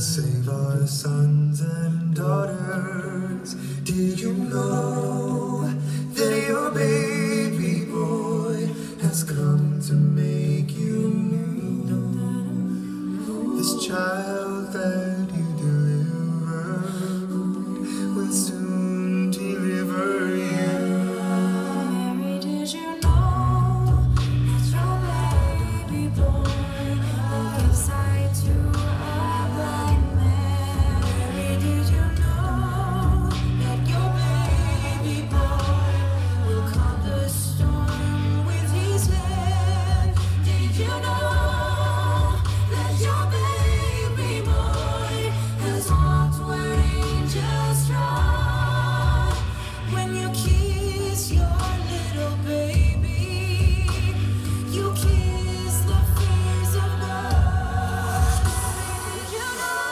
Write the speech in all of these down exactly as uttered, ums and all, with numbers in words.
save our sons and daughters. Did you know that your baby boy has come to make you new? This child that you delivered will soon deliver you. Mary, did you know that your baby boy will give sight to a blind man? Mary, did you know that your baby boy will calm the storm with his hand? Did you know that your baby boy has walked where angels trod? When you kiss your little baby, you kiss the fears of God. Did you know?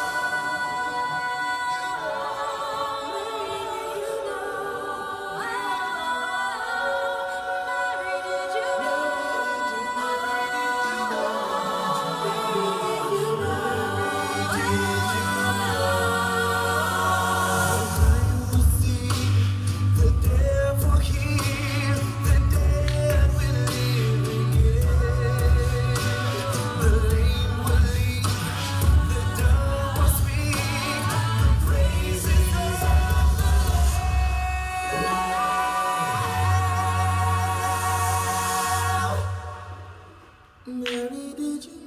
Did you know? Mary, did you know? The devil here, the dead will live again. The lame will leap, the dumb will speak, the praises of the Lord. Mary, did you